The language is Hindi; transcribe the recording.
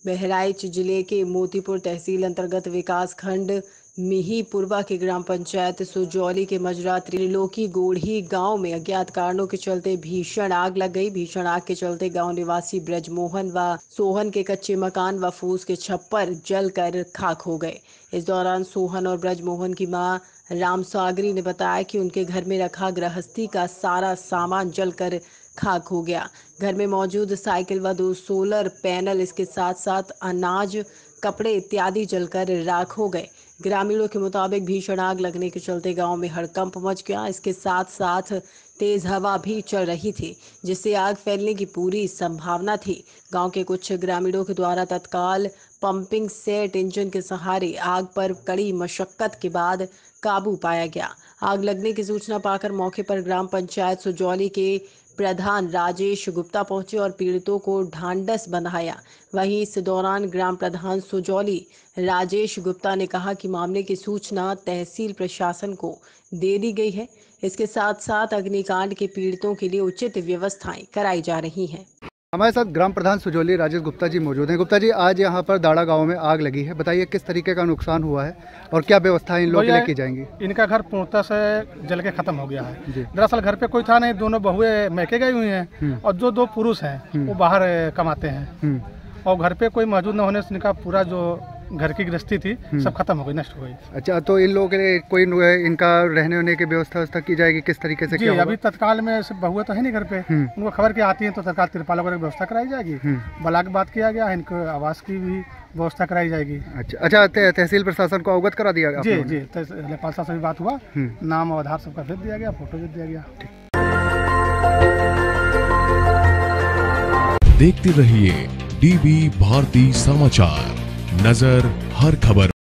बहराइच जिले के मोतीपुर तहसील अंतर्गत विकास खंड मिहीपुरवा के ग्राम पंचायत सुजौली के मजरा त्रिलोकी गोढ़ी गांव में अज्ञात कारणों के चलते भीषण आग लग गई। भीषण आग के चलते गांव निवासी ब्रजमोहन व सोहन के कच्चे मकान व फूस के छप्पर जलकर खाक हो गए। इस दौरान सोहन और ब्रजमोहन की मां रामसागरी ने बताया कि उनके घर में रखा गृहस्थी का सारा सामान जलकर खाक हो गया। घर में मौजूद साइकिल व 2 सोलर पैनल, इसके साथ साथ अनाज, कपड़े इत्यादि जलकर राख हो गए। ग्रामीणों के मुताबिक भीषण आग लगने के चलते गांव में हड़कंप मच गया। इसके साथ साथ तेज हवा भी चल रही थी, जिससे आग फैलने की पूरी संभावना थी। गांव के कुछ ग्रामीणों के द्वारा तत्काल पंपिंग सेट इंजन के सहारे आग पर कड़ी मशक्कत के बाद काबू पाया गया। आग लगने की सूचना पाकर मौके पर ग्राम पंचायत सुजौली के प्रधान राजेश गुप्ता पहुंचे और पीड़ितों को ढांढस बंधाया। वहीं इस दौरान ग्राम प्रधान सुजौली राजेश गुप्ता ने कहा कि मामले की सूचना तहसील प्रशासन को दे दी गई है। इसके साथ साथ अग्निकांड के पीड़ितों के लिए उचित व्यवस्थाएं कराई जा रही हैं। हमारे साथ ग्राम प्रधान सुजौली राजेश गुप्ता जी मौजूद हैं। गुप्ता जी, आज यहाँ पर दाड़ा गांव में आग लगी है, बताइए किस तरीके का नुकसान हुआ है और क्या व्यवस्थाएं इन लोगों के लिए की जाएंगी? इनका घर पूर्णतः से जल के खत्म हो गया है। दरअसल घर पे कोई था नहीं, दोनों बहुएं मैके गई हुई हैं और जो 2 पुरुष हैं वो बाहर कमाते हैं और घर पे कोई मौजूद न होने से इनका पूरा जो घर की गृहस्थी थी सब खत्म हो गई, नष्ट हो गई। अच्छा, तो इन लोगों के लिए कोई इनका रहने होने की व्यवस्था की जाएगी, किस तरीके से? जी, अभी तत्काल में बहुएं तो है नहीं घर पे, उनको खबर के आती है तो तत्काल तिरपाल वगैरह की व्यवस्था कराई जाएगी। ब्लॉक बात किया गया है, इनको आवास की भी व्यवस्था कराई जाएगी। अच्छा, तहसील प्रशासन को अवगत करा दिया गया? जी, लेखपाल साहब से भी बात हुआ, नाम और आधार सबका भेज दिया गया, फोटो भेज दिया गया। देखते रहिए डीबी भारती समाचार, नजर हर खबर।